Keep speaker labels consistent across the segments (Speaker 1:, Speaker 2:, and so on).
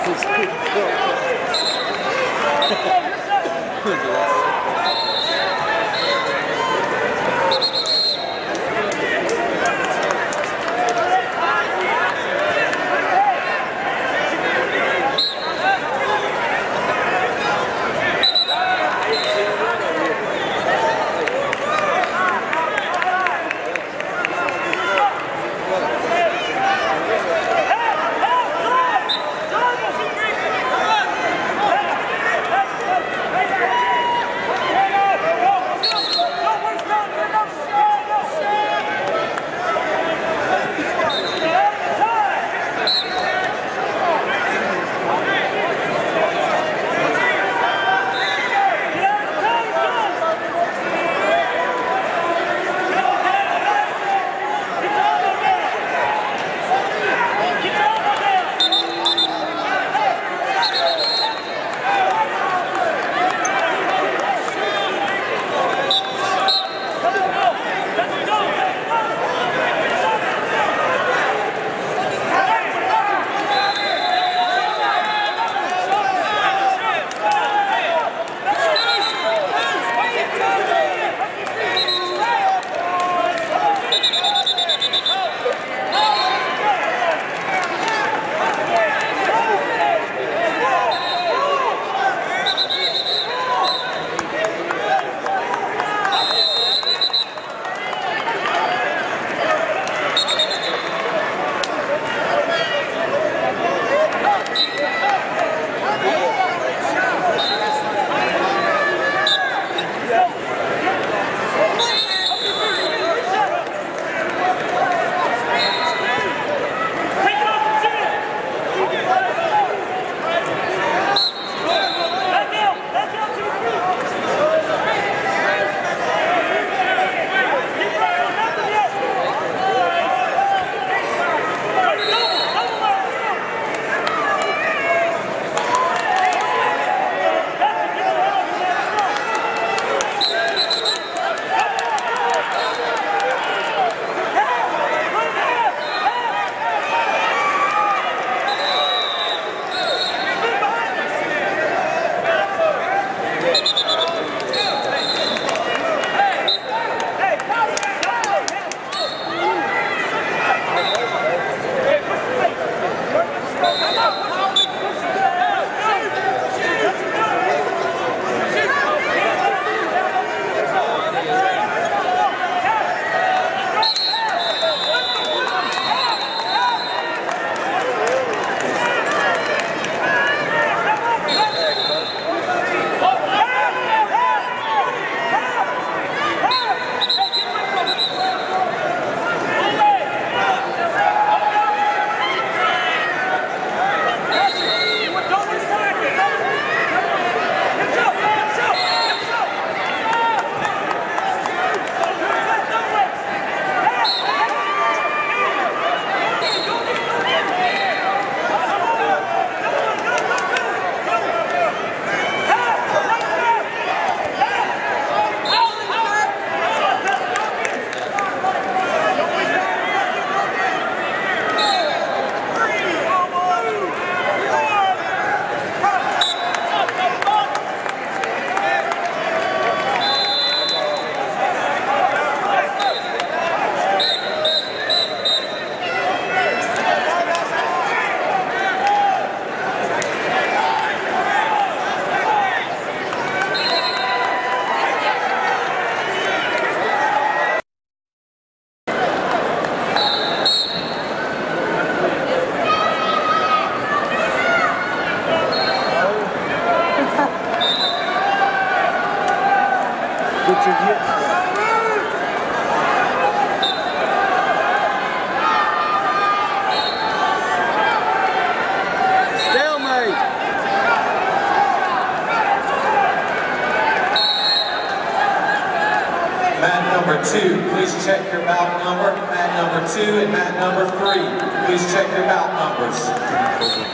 Speaker 1: number 2, please check your bout number. Mat number 2 and mat number 3, please check your bout numbers.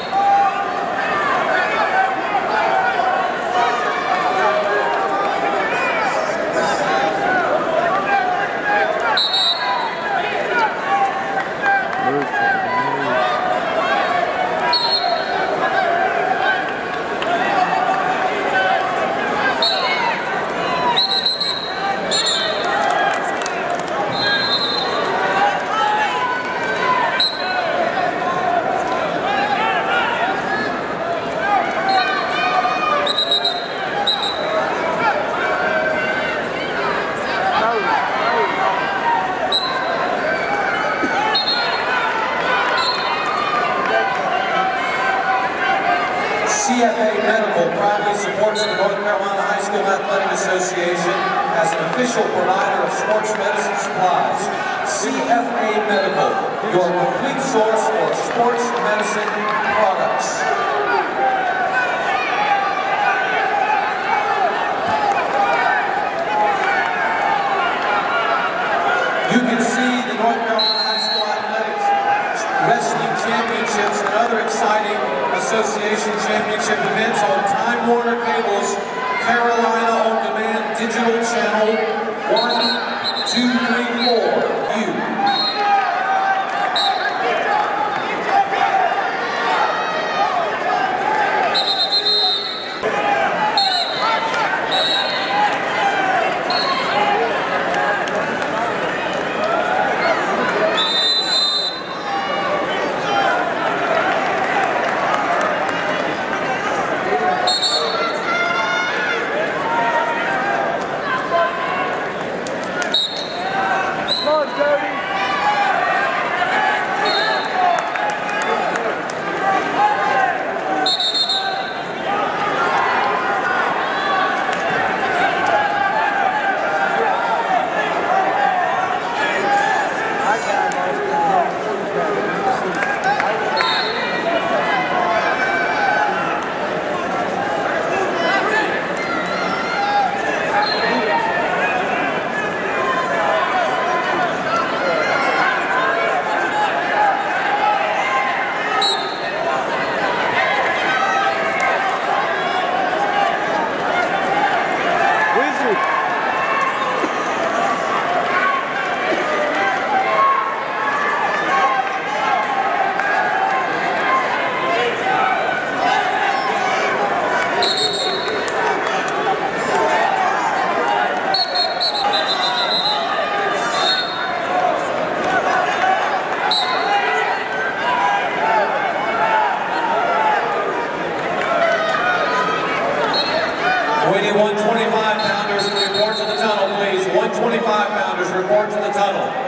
Speaker 1: CFA Medical proudly supports the North Carolina High School Athletic Association as an official provider of sports medicine supplies. CFA Medical, your complete source for sports medicine products. You can see the North Carolina High School Athletics Wrestling Championships and other exciting association championship events on Time Warner Cable's Carolina On Demand digital channel 1, 2, 3, 4. You. Waiting 125-pounders, report to the tunnel, please. 125-pounders, report to the tunnel.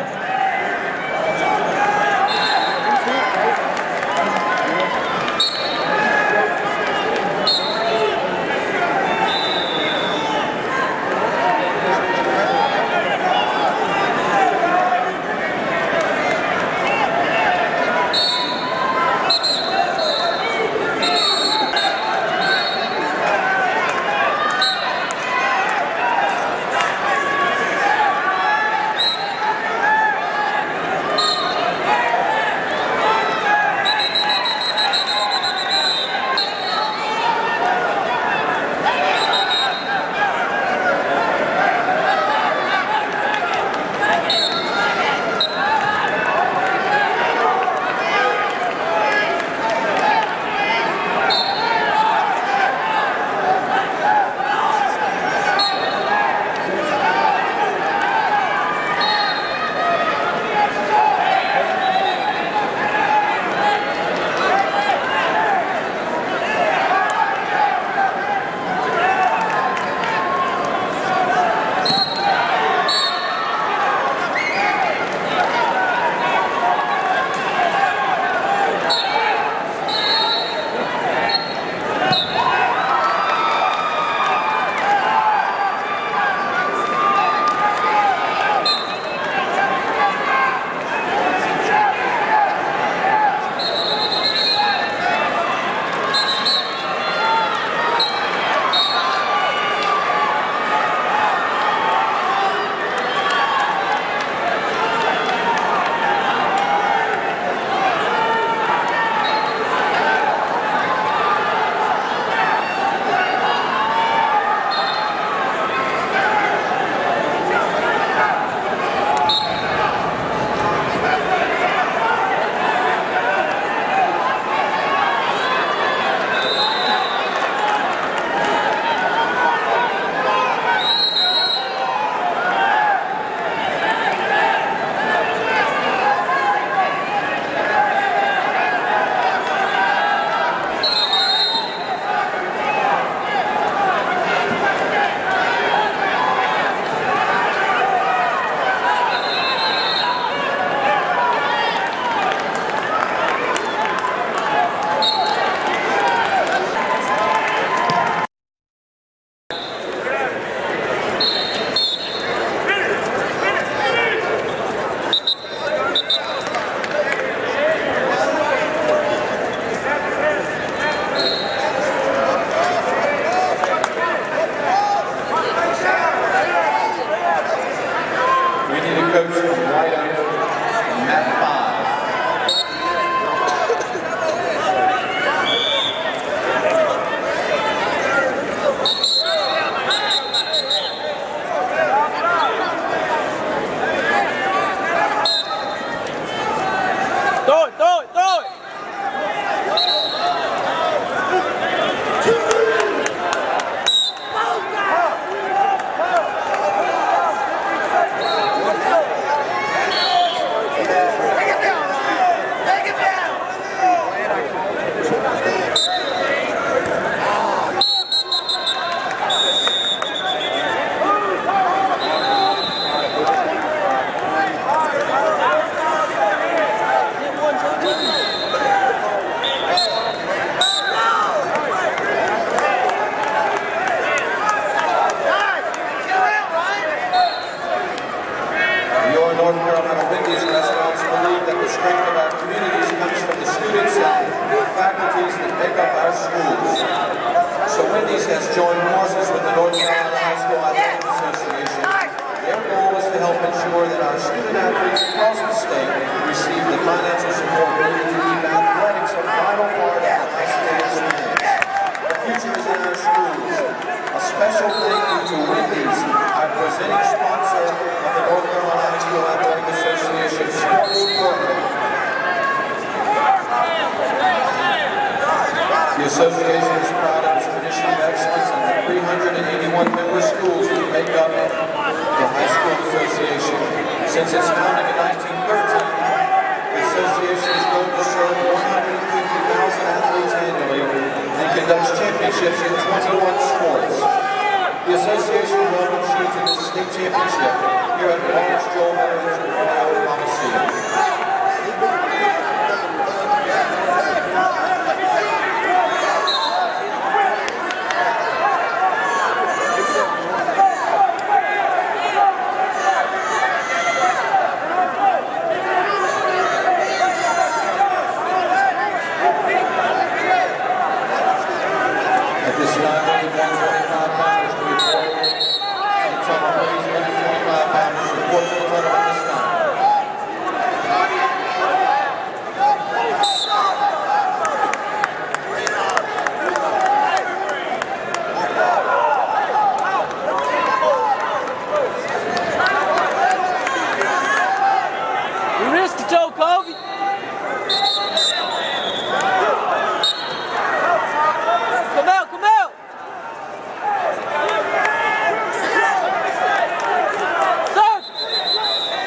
Speaker 1: Wendy's has joined forces with the North Carolina High School Athletic Association. Their goal is to help ensure that our student athletes across the state receive the financial support needed to keep athletics a vital part of the high school experience. The future is in our schools. A special thank you to Wendy's, our presenting sponsor of the North Carolina High School Athletic Association Sports Program. The association is proud of its tradition of excellence and the 381 member schools that make up the High School Association. Since its founding in 1913, the association has grown to serve 150,000 athletes annually and conducts championships in 21 sports. The association welcomes you to the state championship here at Lawrence Joel Veterans Memorial Coliseum. At this time, only 125 pounders to report. And total please, 125 pounders report to the total at this time.
Speaker 2: You risked it, Joe Kobe. Come out, come out! Serve!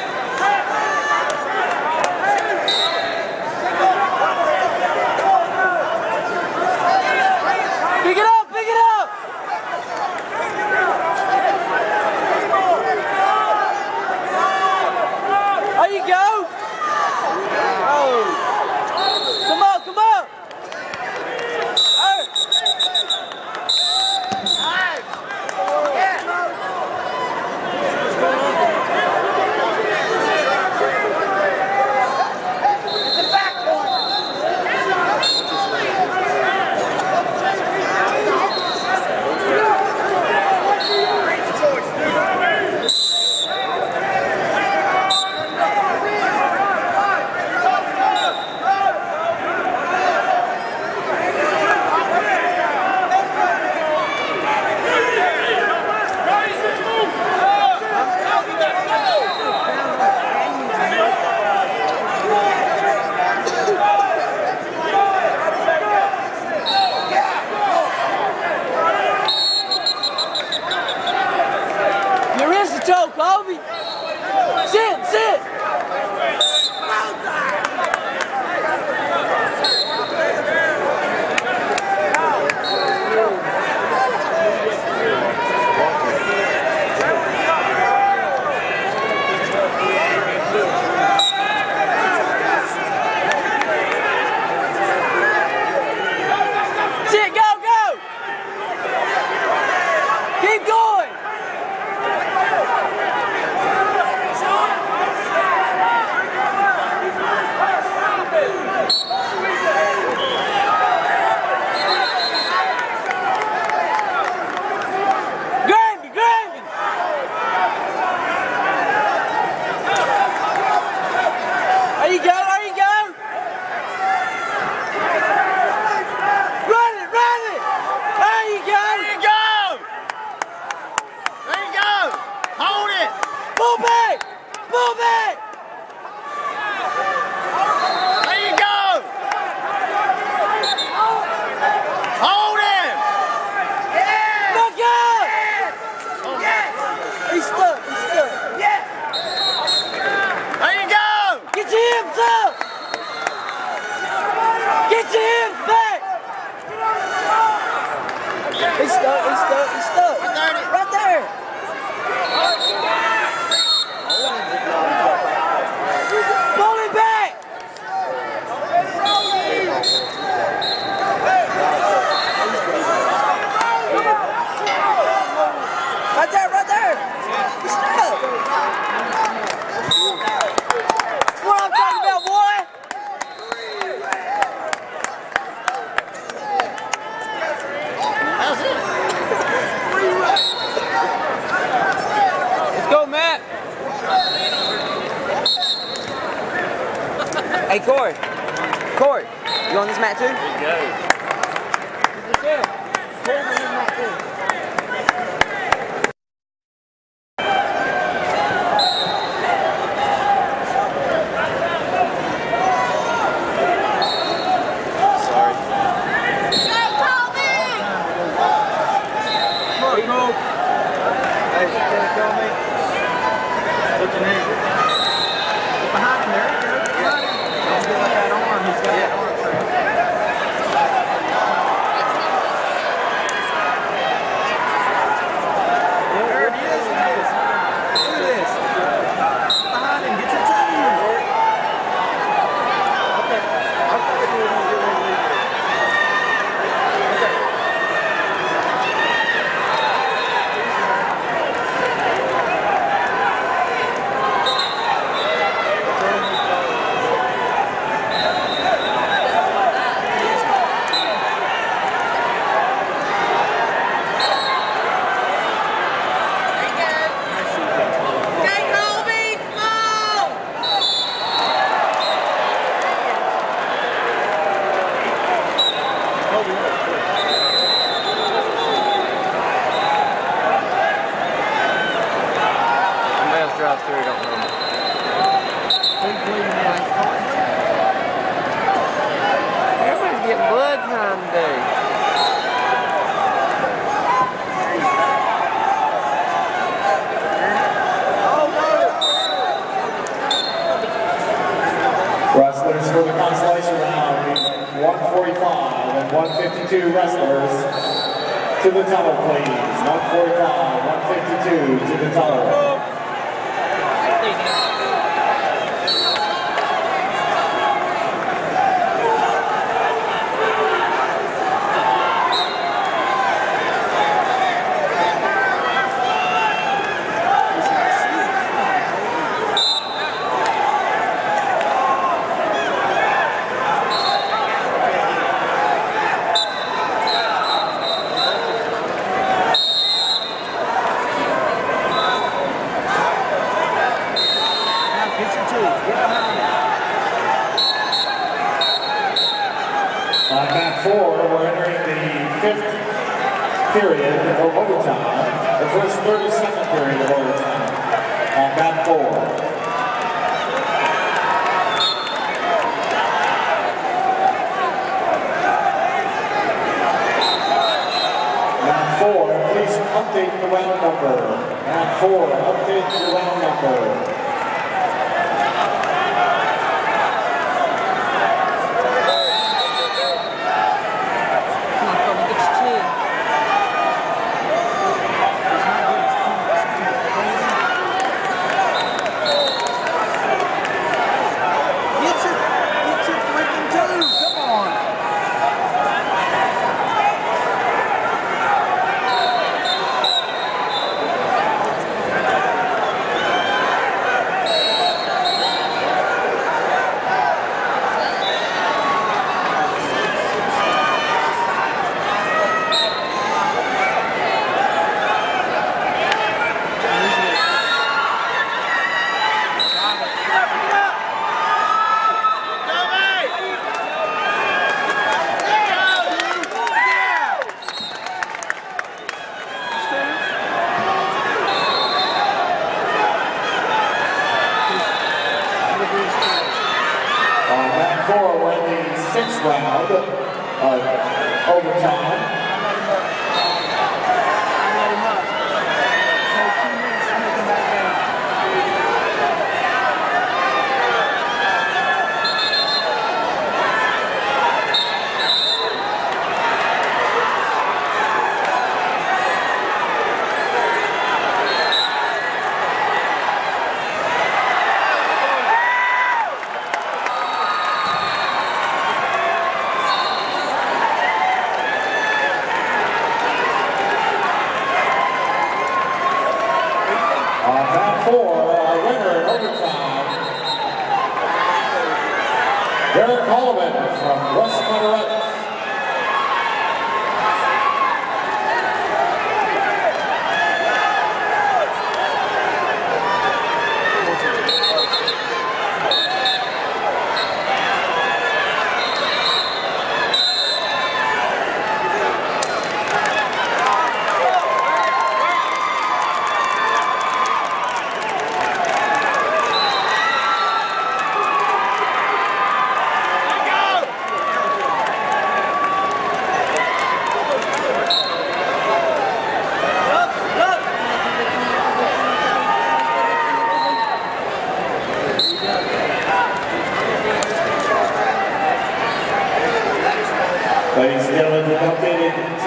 Speaker 3: Hey, Corey. Corey, you on this mat too?
Speaker 2: Yeah.
Speaker 3: Corey's on this mat too.
Speaker 2: What's your name? Behind him there. Behind him. Don't get like that arm. He's got that arm track. There it is. Look at this. Behind him. Get your team. Okay. I'll try to do it when you get ready to leave. Okay.
Speaker 3: Drives through, don't know. Everybody's getting blood time today.
Speaker 1: Wrestlers for the consolation round, 145 and 152 wrestlers to the tunnel, please. 145, 152 to the tunnel. On mat 4, we're entering the 5th period of overtime, the first 32nd period of overtime. On mat 4. Mat 4, please update the round number. Mat 4, update the round number. We're in the 6th round of overtime. On mat 4, our winner in overtime, Derek Holloman from West Monterey.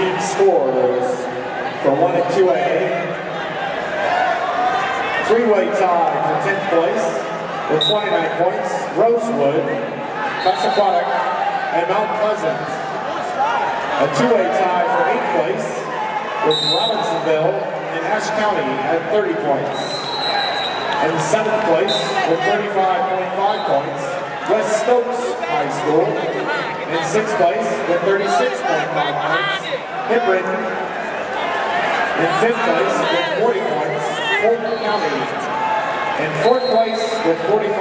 Speaker 4: team scores for 1 and 2A. Three-way tie for 10th place with 29 points, Rosewood, Passamaquoddy, and Mount Pleasant. A two-way tie for 8th place with Robinsonville and Ashe County at 30 points. And 7th place with 35.5 points, West Stokes High School. In 6th place with 36.5 points, Hipbridge. In 5th place with 40 points, Fulton County. In 4th place with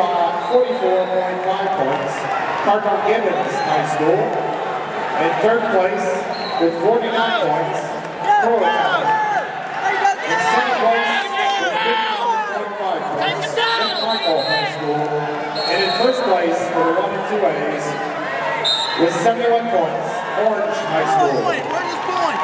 Speaker 4: 44.5 points, Cardinal Gibbons High School. In 3rd place with 49 points, Crow County. In 2nd place with 51.5 points, St. Michael High School. And in 1st place for the 1 and 2As with 71 points, Orange High School.
Speaker 2: Where's his point?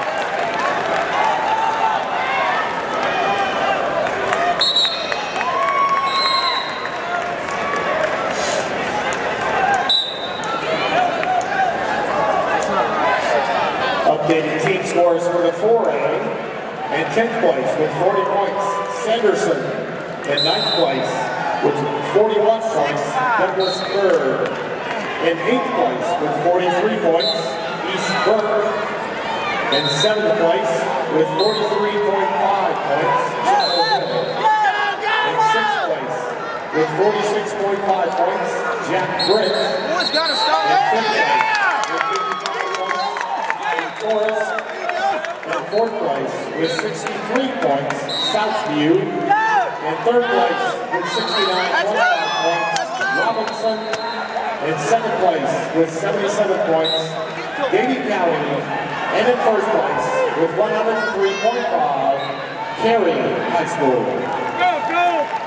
Speaker 4: Updated team scores for the 4A. In 10th place with 40 points, Sanderson. In 9th place with 41 points, Douglas Bird. In 8th place with 43 points, East Burke. In 7th place with 43.5 points, Chapel Hill. In 6th place with 46.5 points, Jack Britt.
Speaker 2: Boys got to stop.
Speaker 4: In 5th place with 55 points, Forest. In 4th place with 63 points, Southview. In 3rd place with 69.5 points, Robinson. In 2nd place with 77 points, Davie County. And in 1st place with 103.5, Cary High School.
Speaker 2: Go, go!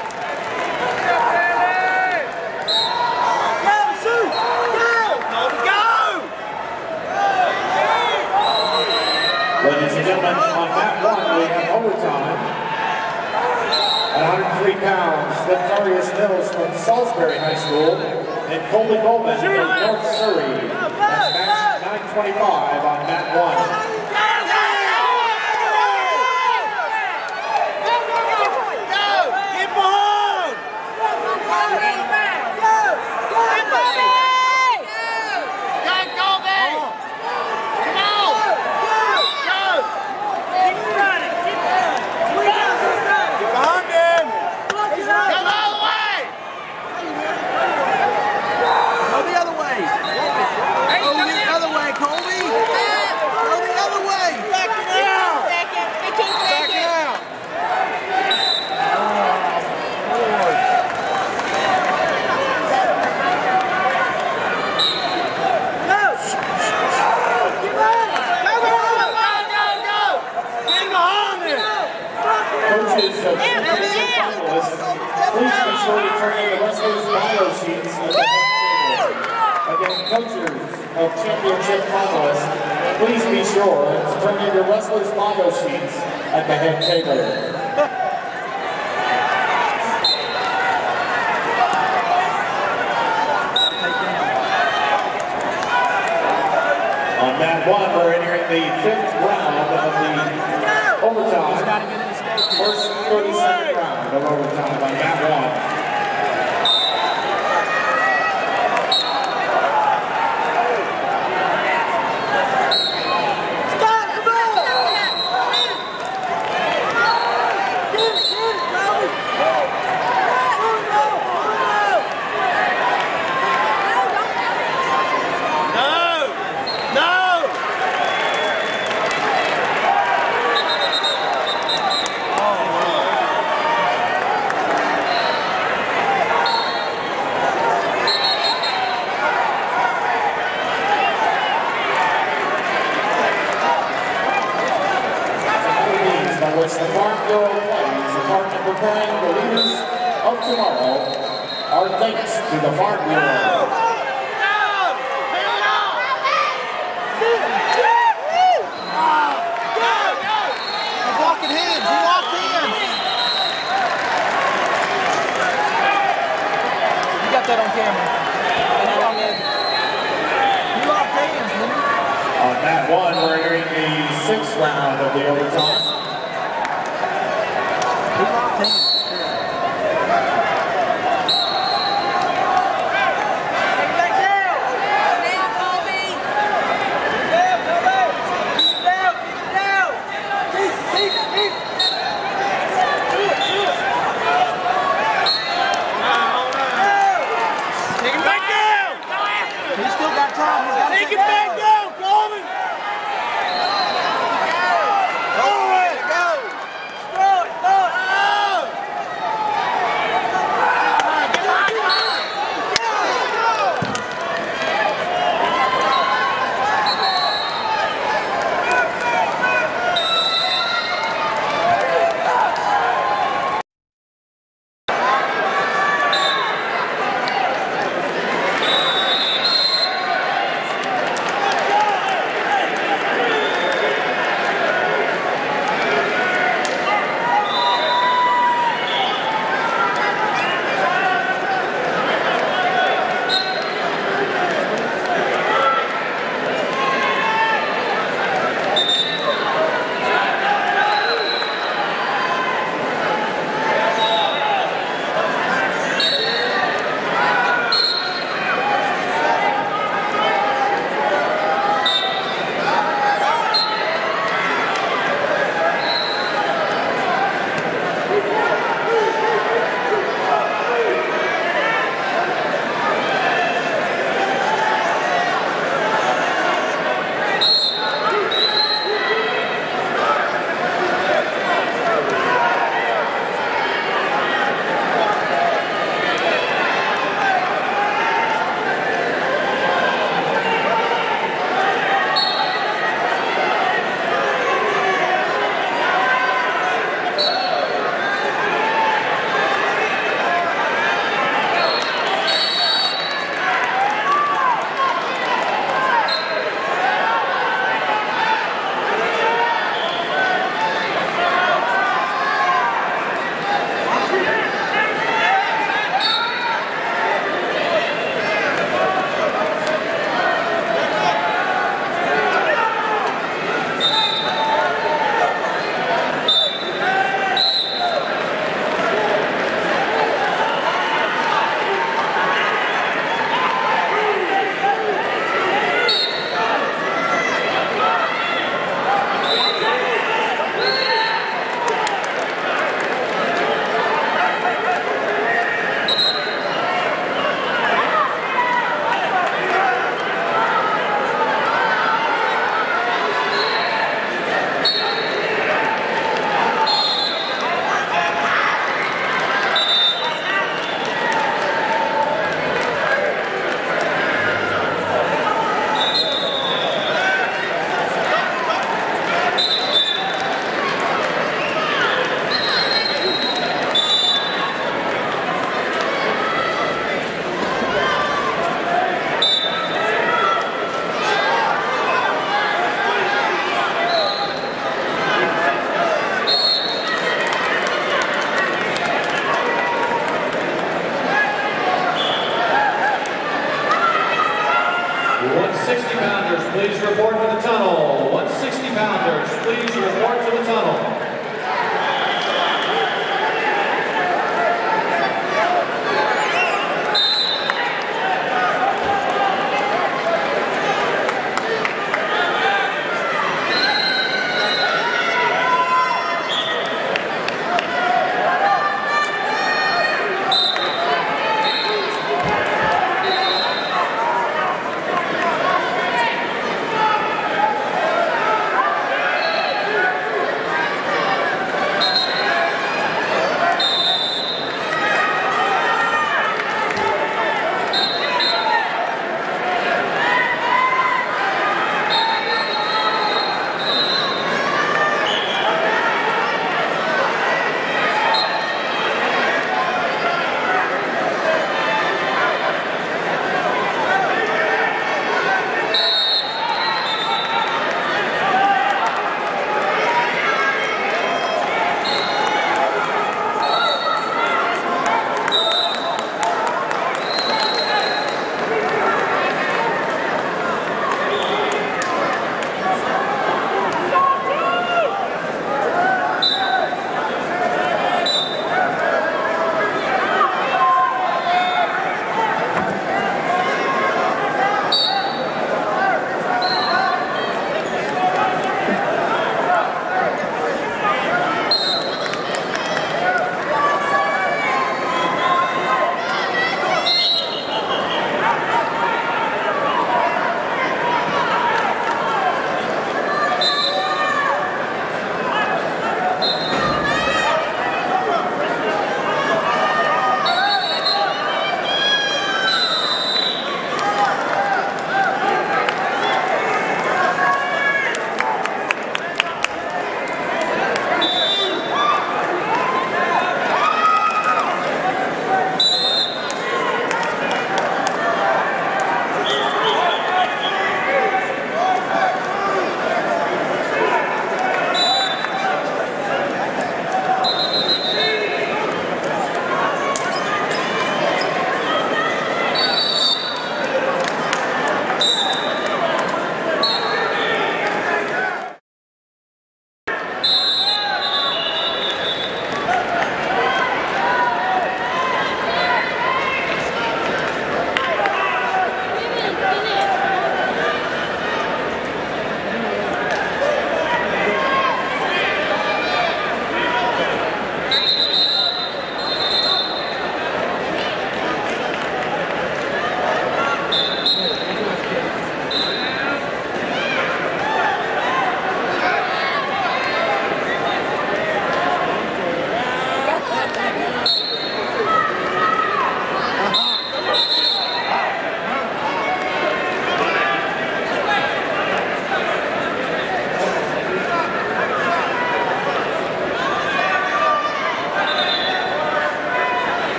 Speaker 2: Go, Sue! Go! Go!
Speaker 4: Ladies and gentlemen, on mat 1 we have overtime. At 103 pounds, Victorious Mills from Salisbury High School and Colby Bowman from North Surrey. That's match 925 on mat 1. Coaches of championship finalists, please be sure to turn in the wrestlers' bio sheets at the head table. Again, coaches of championship finalists, please be sure to turn in your wrestlers' bio sheets at the head table. On mat 1, we're entering the 5th round of the overtime. First 32nd round of overtime on mat 1. Which the Farm Bureau plays a part in preparing the leaders of tomorrow. Our thanks to the Farm Bureau.
Speaker 2: He's walking hands. He walked hands. You got that on camera. He walked hands, didn't he?
Speaker 4: On mat 1, we're entering round of the overtime.
Speaker 2: He's still got time. He's got to take it back down, Coleman. All right.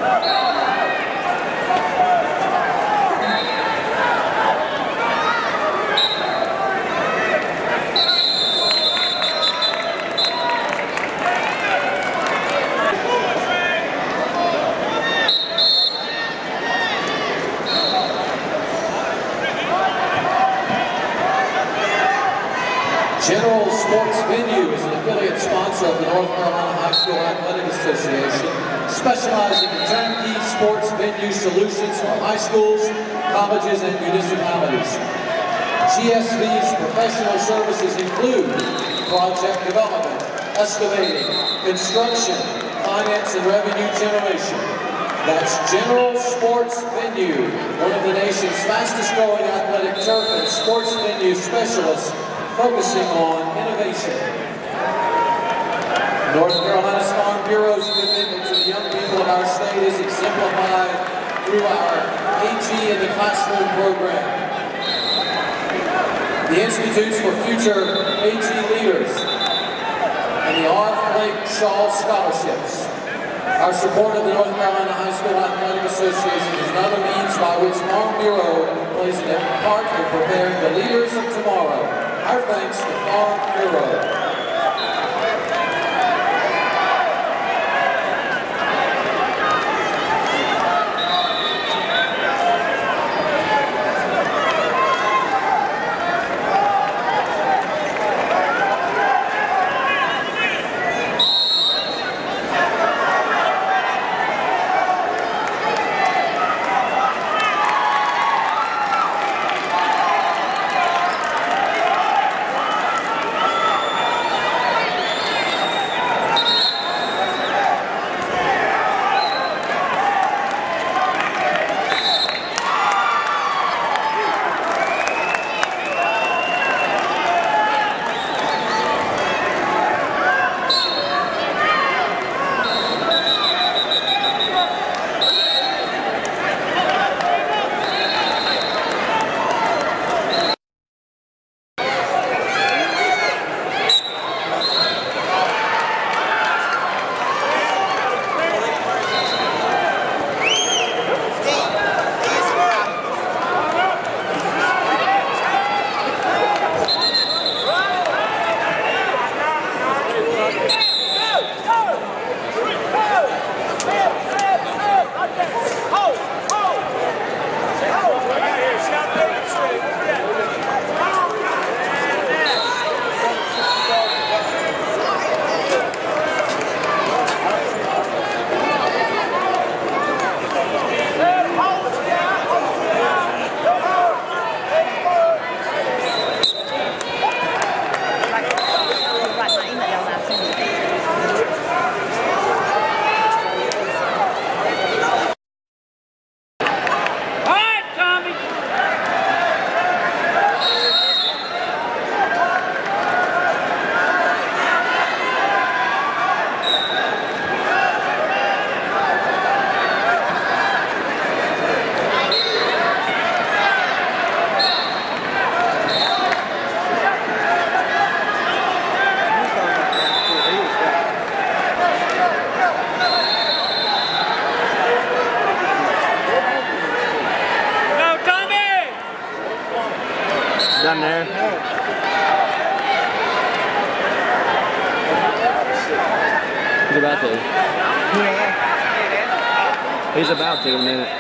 Speaker 1: General Sports Venue is an affiliate sponsor of the North Carolina High School Athletic Association, specializing in turnkey sports venue solutions for high schools, colleges, and municipalities. GSV's professional services include project development, excavating, construction, finance, and revenue generation. That's General Sports Venue, one of the nation's fastest growing athletic turf and sports venue specialists, focusing on innovation. North Carolina's Farm Bureau's commitment to the young people of our state is exemplified through our AG in the Classroom program. The Institutes for Future AG Leaders and the R. Flake Shaw Scholarships. Our support of the North Carolina High School Athletic Association is another means by which Farm Bureau plays a part in preparing the leaders of tomorrow. Our thanks to Farm Bureau.
Speaker 3: Done there. He's about to. He's about to in a minute.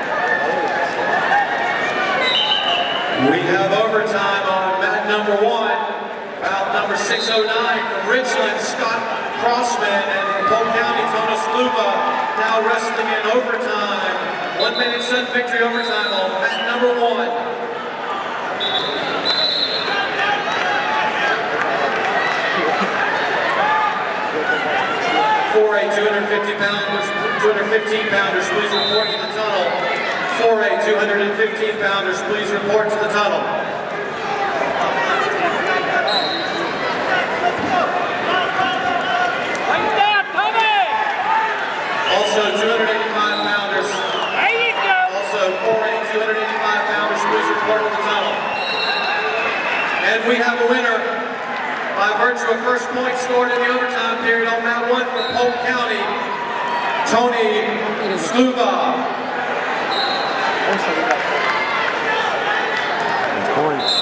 Speaker 1: We have overtime on mat number 1. Route number 609 from Richland, Scott Crossman, and from Polk County, Jonas Luba, now wrestling in overtime. 1 minute sudden victory overtime on mat number 1. 4A 215-pounders, please report to the tunnel. 4A 215-pounders, please report to the tunnel. Also 285-pounders. Also 4A 285-pounders, please report to the tunnel. And we have a winner by virtue of first point scored in the overtime period on mat 1 for Polk County, Tony Sluga.
Speaker 3: Points.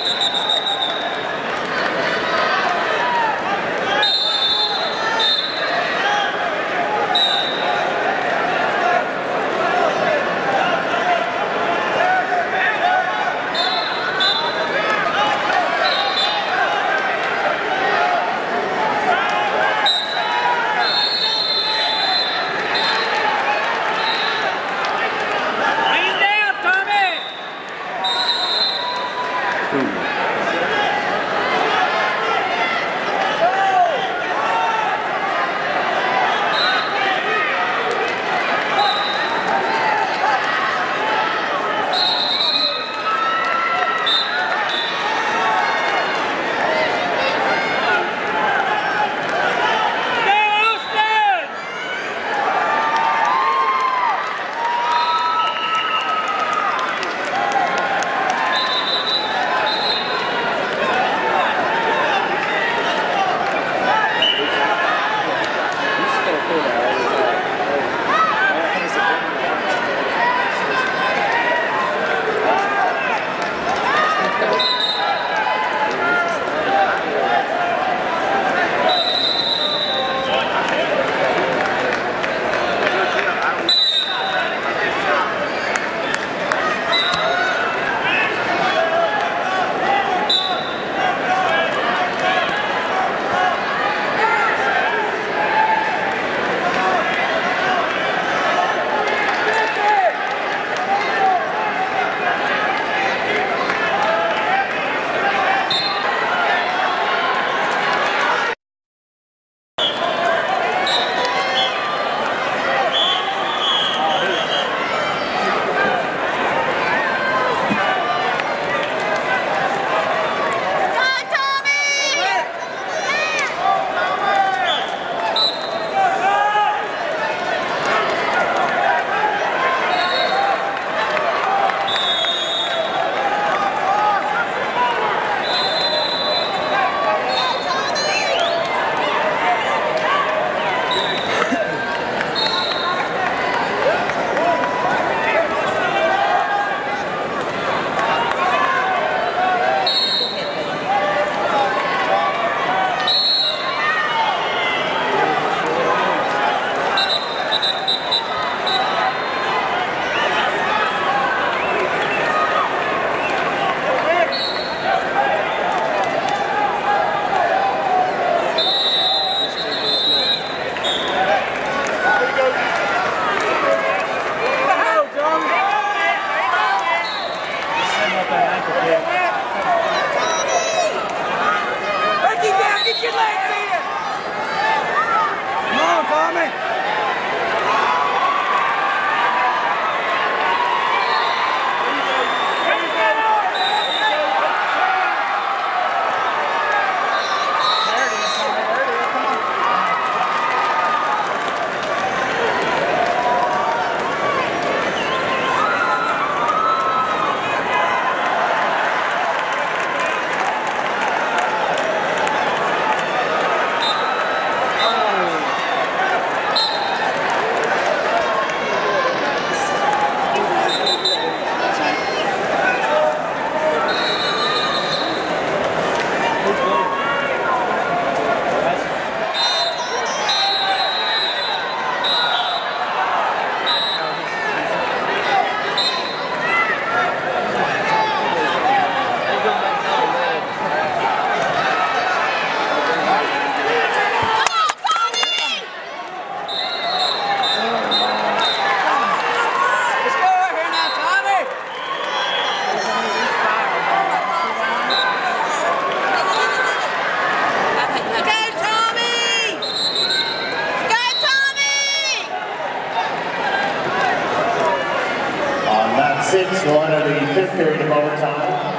Speaker 4: Six will enter the fifth period of overtime.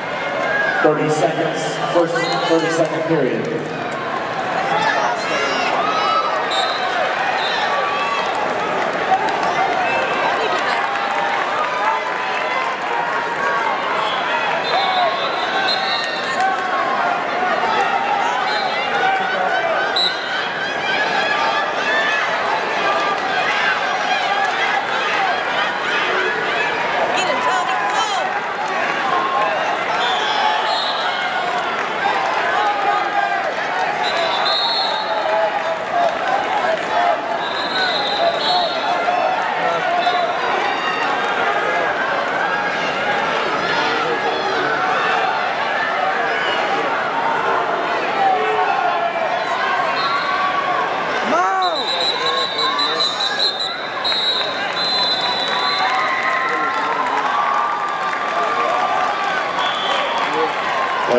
Speaker 4: 30 seconds, first 30-second period.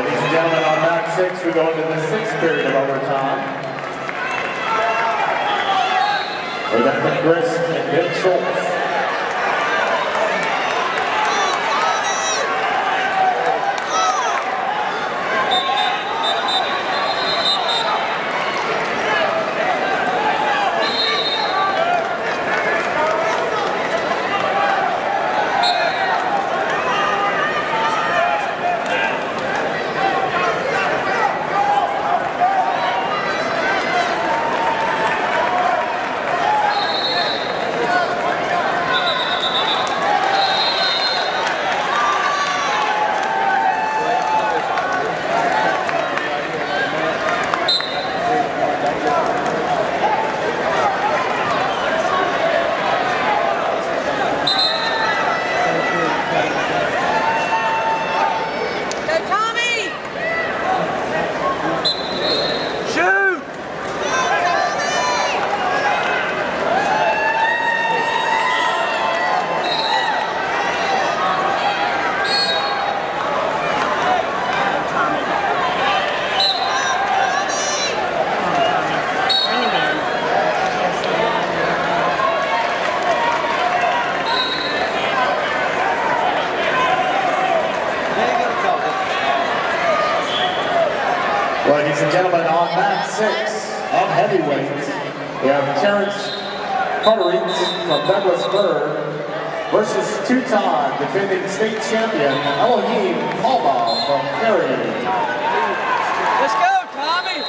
Speaker 4: Ladies and gentlemen, on mat 6, we go into the 6th period of overtime. With Ethan Grist and Nick Schultz. Ladies and gentlemen, on mat 6 at heavyweight, we have Terrence Carteret from Douglasburg versus two-time defending state champion Elohim Alba from Cary.
Speaker 3: Let's go, Tommy!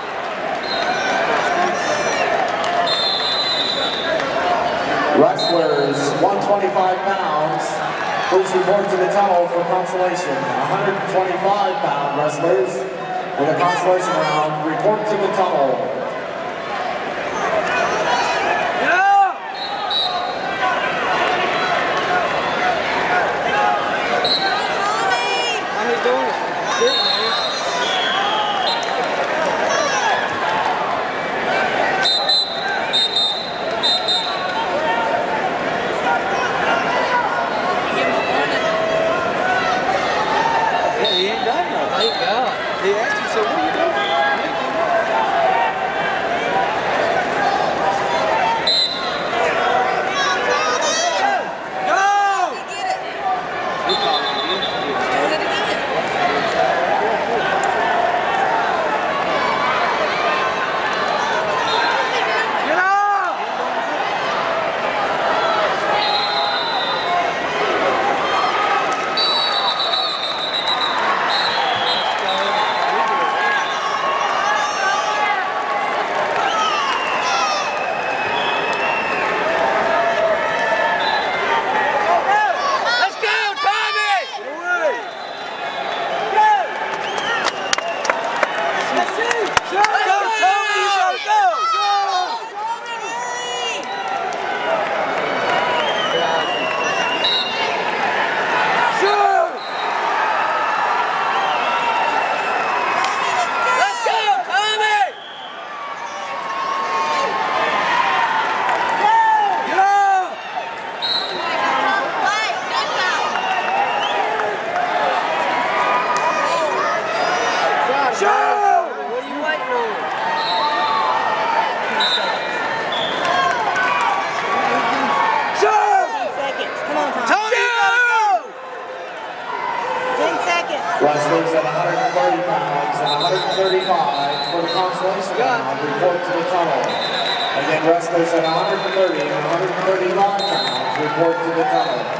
Speaker 4: Wrestlers, 125 pounds. Please report to the tunnel for consolation. 125-pound wrestlers. With a consolation round, report to the tunnel.
Speaker 3: How he's doing it? Good, man. Yeah, he ain't done nothing. Thank God. He asked you, so what are you doing?
Speaker 4: Wrestlers at 130 pounds and 135 for the consolation round. Report to the tunnel. Again, wrestlers at 130 and 135 pounds. Report to the tunnel.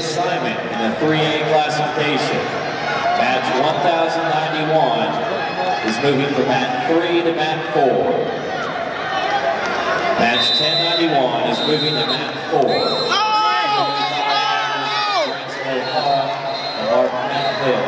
Speaker 5: reassignment in the 3A classification. Match 1091 is moving from mat 3 to mat 4. Match 1091 is moving to mat 4. And Mark Hill.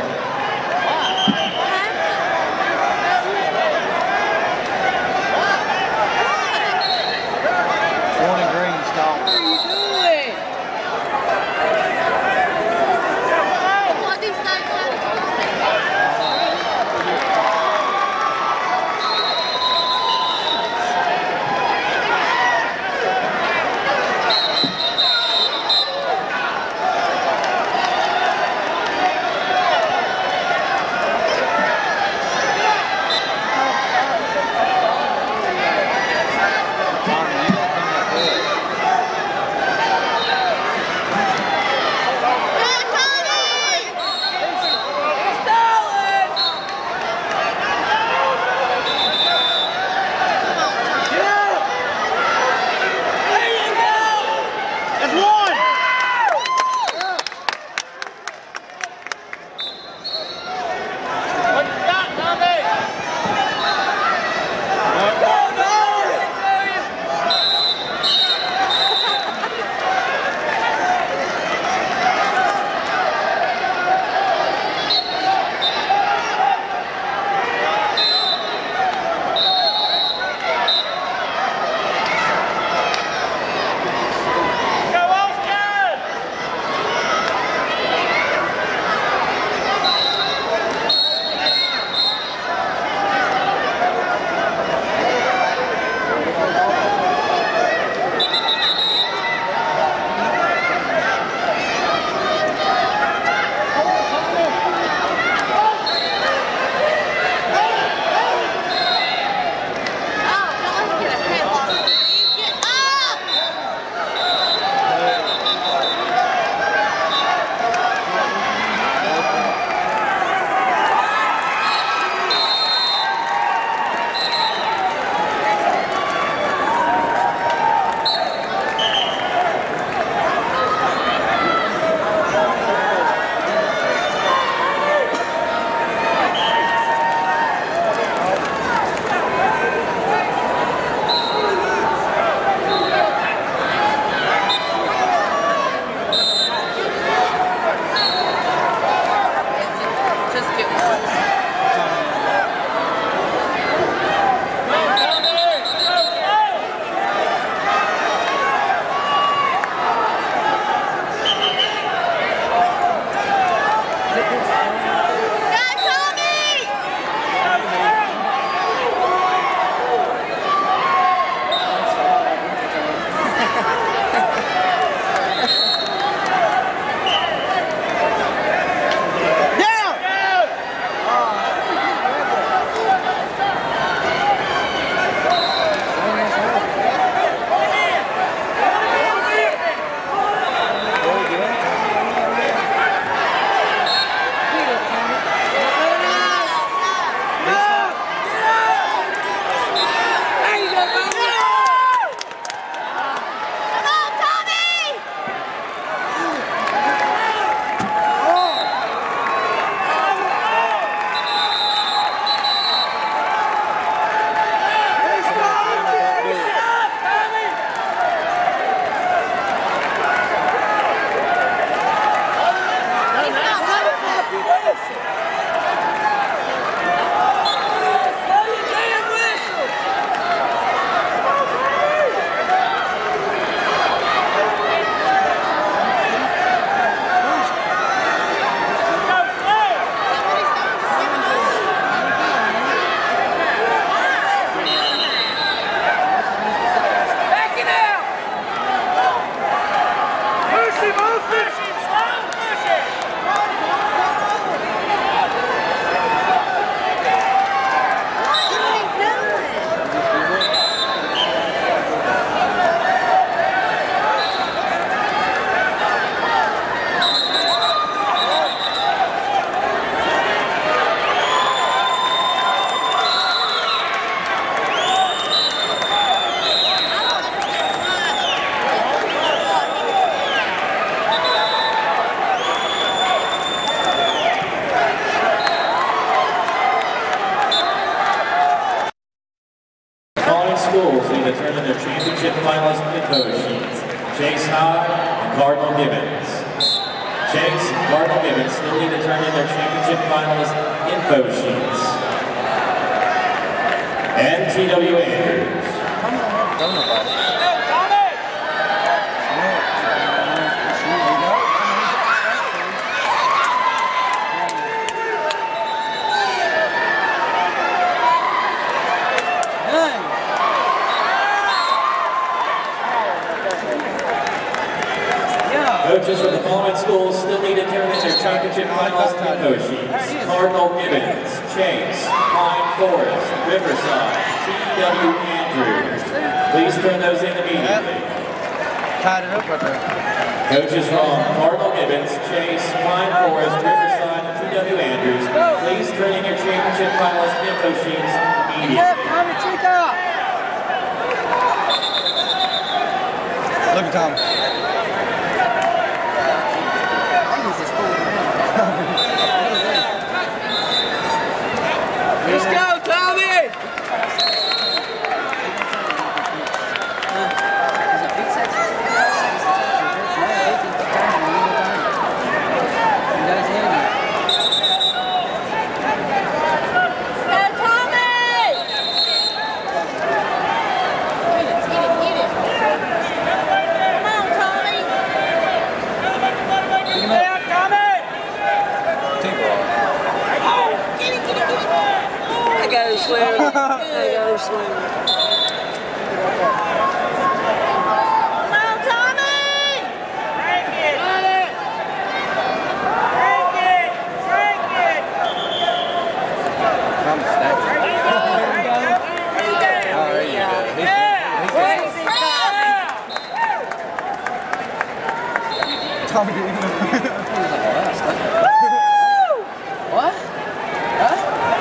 Speaker 5: schools will determine their championship finalist info sheets. Chase High and Cardinal Gibbons. Chase and Cardinal Gibbons still need to turn in their championship finalist info sheets. And T.W. Andrews. Coaches from the following schools still need to turn in their championship finalist info sheets. Cardinal Gibbons, Chase, Pine Forest, Riverside, T.W. Andrews. Please turn those in immediately.
Speaker 3: Tied it up right there.
Speaker 5: Coaches from Cardinal Gibbons, Chase, Pine Forest, Riverside, and T.W. Andrews. Please turn in your championship finalist info sheets immediately.
Speaker 3: Look at Tommy. Let's go, Tommy! Slim. There you go, Slim.
Speaker 6: Come on, Tommy! Drink it! Drink it! Drink it!
Speaker 3: Tommy's snapping.
Speaker 6: There you go!
Speaker 3: Tommy didn't even what? Huh?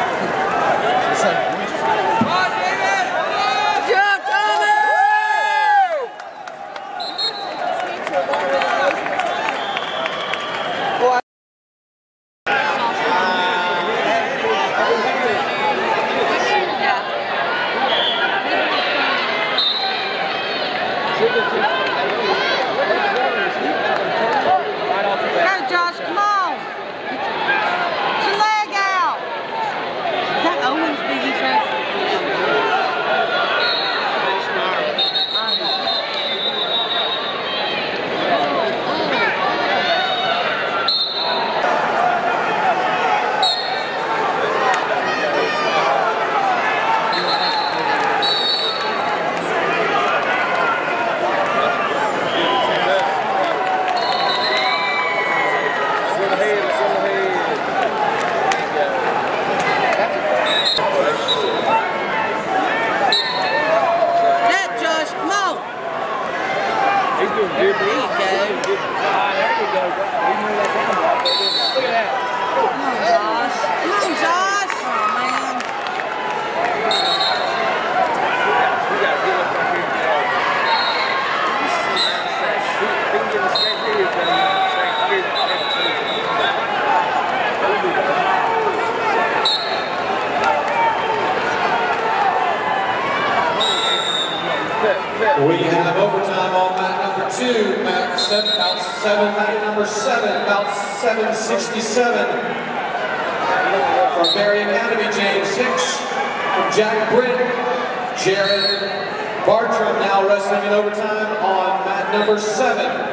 Speaker 1: We have overtime on mat number 2, mat number 7, about 767. From Berry Academy, James Hicks. From Jack Britt, Jared Bartram now wrestling in overtime on mat number 7.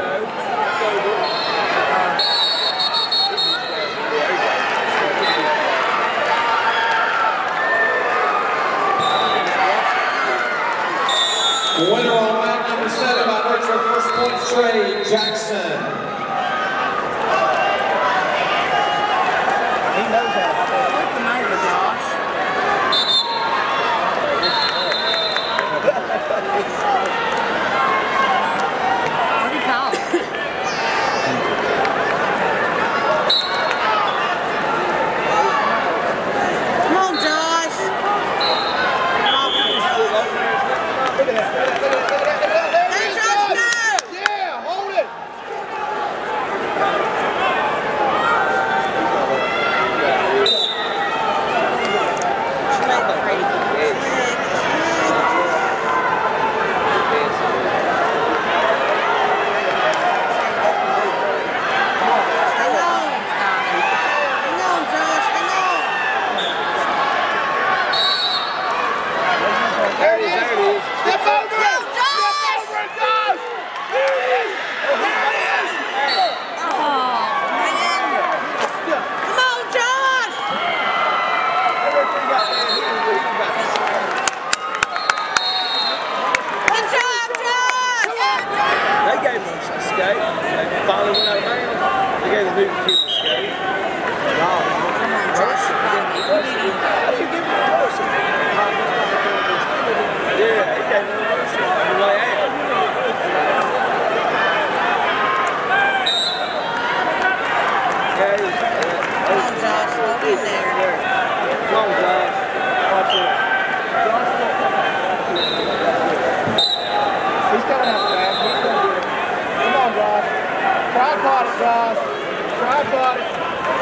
Speaker 1: Winner on mat number 7 by virtue of first points, Trey Jackson.
Speaker 2: He knows that. What's the matter, Josh?
Speaker 6: What do you call it?
Speaker 2: Step over it! Step over it, Josh! There it is! There it is!
Speaker 6: Oh, man. Come on, Josh! Good job, Josh!
Speaker 3: They gave him a skate. They finally went out of bounds. They gave the new kid a skate. Wow.
Speaker 6: Josh.
Speaker 3: How do you give him a reversal? Yeah, he gave him a reversal on the way out. Yeah,
Speaker 6: Come on, Josh. Hold in there.
Speaker 3: come on, Josh. Watch it.
Speaker 2: He's coming out fast. He's going to do it. Come on, Josh. Tripod it, Josh. Tripod it.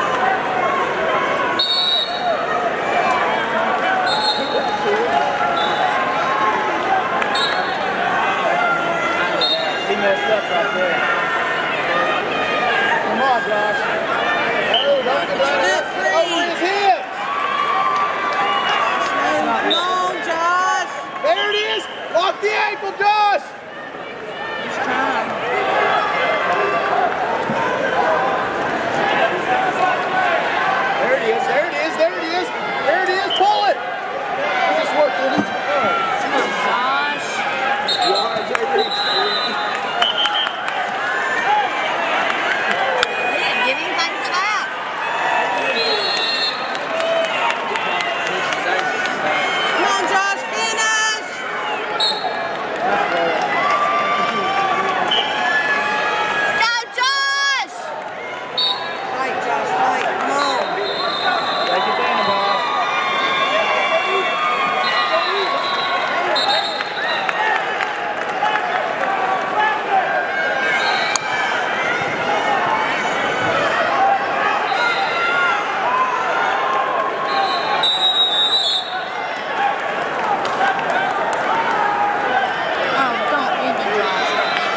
Speaker 2: He messed up right there. Come on, Josh. Oh, don't get that over his hips.
Speaker 6: Come on, Josh.
Speaker 2: There it is. Lock the ankle, Josh.
Speaker 6: He's trying.
Speaker 2: There it is. There it is. There it is. There it is. Pull it. Nice work, Liddy.
Speaker 6: Josh. He didn't get anything for that. Come on, Josh. Finish. Go, Josh. Fight, Josh. Fight. Come on.
Speaker 2: Take it down, Josh.
Speaker 6: Oh, don't even, Josh.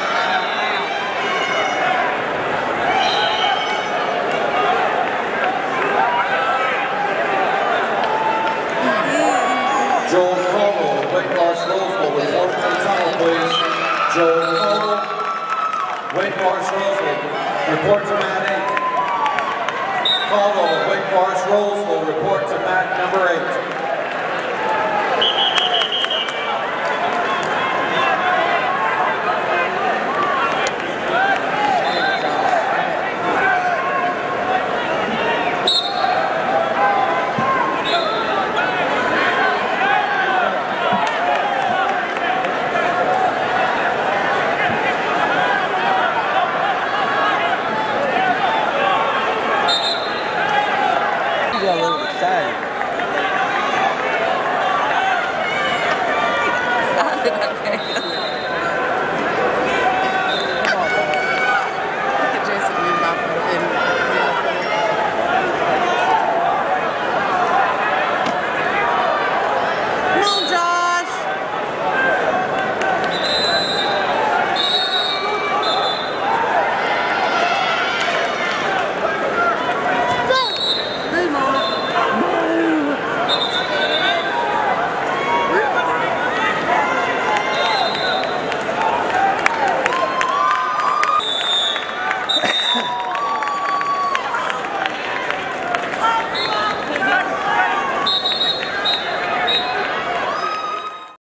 Speaker 1: Joel Cole, weight class Louisville, report to the tunnel, please. Joel Cole, weight class Louisville, report to